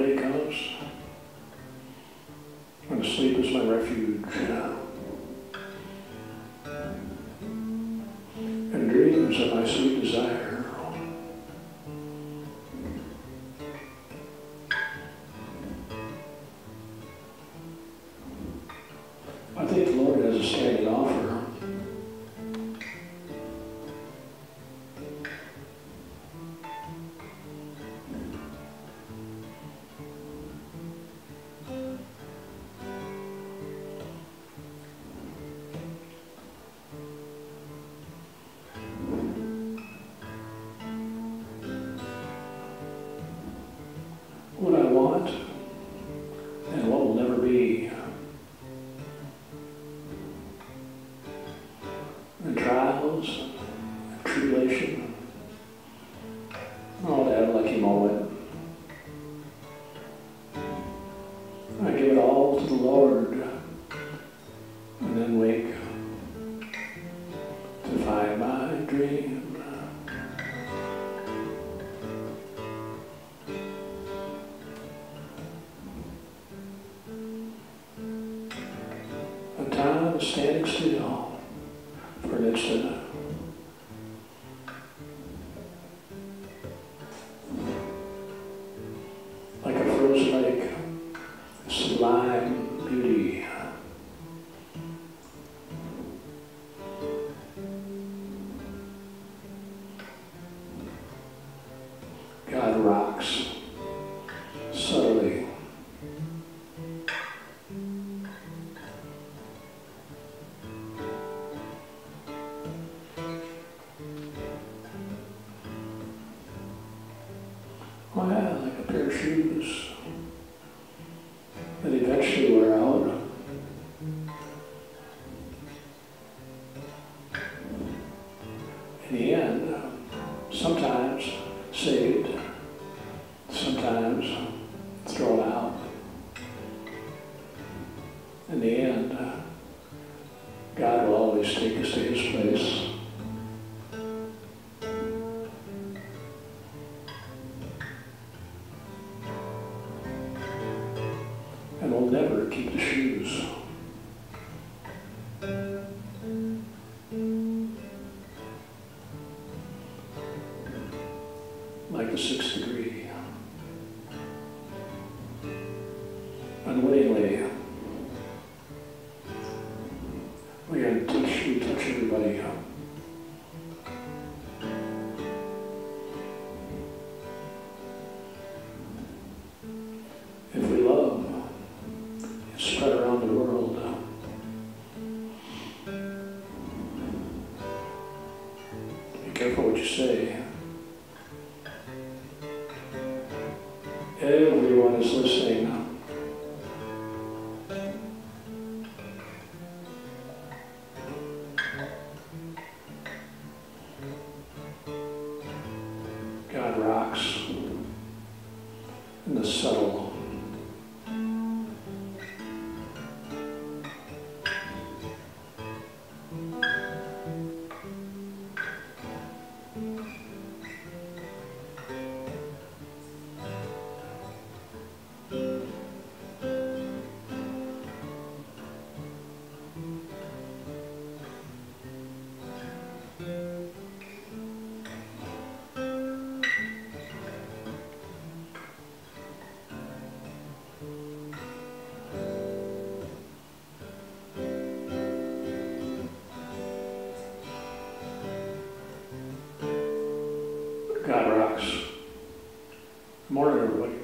day comes, and sleep is my refuge, and dreams are my sweet desire. I think the Lord has a standing offer. What I want and what will never be. And trials, and tribulation, all that like him all it. I give it all to the Lord and then wake to find my dream. A time is standing still for an instant. Like a frozen lake, sublime beauty. God rocks subtly. Oh yeah, like a pair of shoes that eventually wear out. In the end, sometimes saved, sometimes thrown out. In the end, God will always take us to His place. And we'll never keep the shoes. Like the sixth degree. Unwittingly, we touch everybody. If we love, it's spread around the world. Be careful what you say. Everyone is listening. God rocks in the subtle. God rocks. Good morning, everybody.